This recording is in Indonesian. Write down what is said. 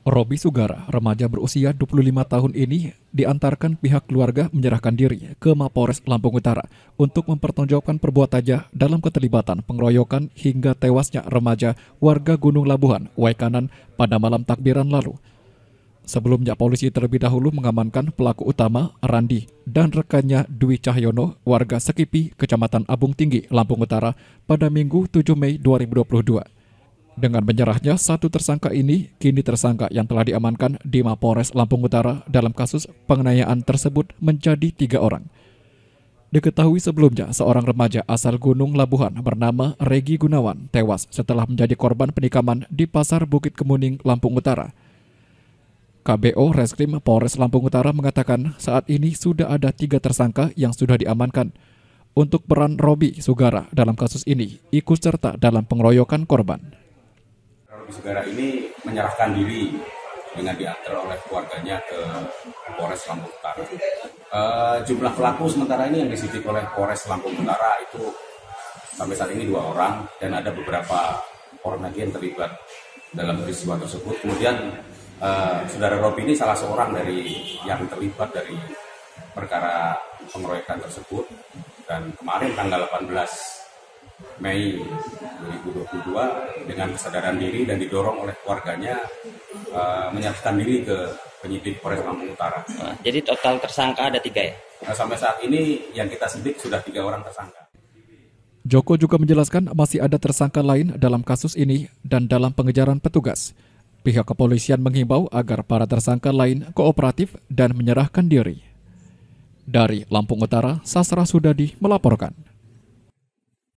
Robi Sugara, remaja berusia 25 tahun ini, diantarkan pihak keluarga menyerahkan diri ke Mapolres Lampung Utara untuk mempertanggungjawabkan perbuatannya dalam keterlibatan pengeroyokan hingga tewasnya remaja warga Gunung Labuhan, Waikanan pada malam takbiran lalu. Sebelumnya, polisi terlebih dahulu mengamankan pelaku utama, Randi, dan rekannya Dwi Cahyono, warga Sekipi, Kecamatan Abung Tinggi, Lampung Utara, pada Minggu 7 Mei 2022. Dengan menyerahnya satu tersangka ini, kini tersangka yang telah diamankan di Mapolres Lampung Utara dalam kasus penganiayaan tersebut menjadi 3 orang. Diketahui sebelumnya, seorang remaja asal Gunung Labuhan bernama Regi Gunawan tewas setelah menjadi korban penikaman di Pasar Bukit Kemuning, Lampung Utara. KBO Reskrim Polres Lampung Utara mengatakan saat ini sudah ada 3 tersangka yang sudah diamankan. Untuk peran Robi Sugara dalam kasus ini ikut serta dalam pengeroyokan korban. Robi Sugara ini menyerahkan diri dengan diantar oleh keluarganya ke Polres Lampung Utara. Jumlah pelaku sementara ini yang disidik oleh Polres Lampung Utara itu sampai saat ini 2 orang dan ada beberapa orang lagi yang terlibat dalam peristiwa tersebut. Kemudian saudara Robi ini salah seorang dari yang terlibat dari perkara pengeroyokan tersebut, dan kemarin tanggal 18 Mei 2022 dengan kesadaran diri dan didorong oleh keluarganya menyerahkan diri ke penyidik Polres Lampung Utara. Jadi total tersangka ada 3 ya? Sampai saat ini yang kita sidik sudah 3 orang tersangka. Joko juga menjelaskan masih ada tersangka lain dalam kasus ini dan dalam pengejaran petugas. Pihak kepolisian menghimbau agar para tersangka lain kooperatif dan menyerahkan diri. Dari Lampung Utara, Sasra Sudadi melaporkan.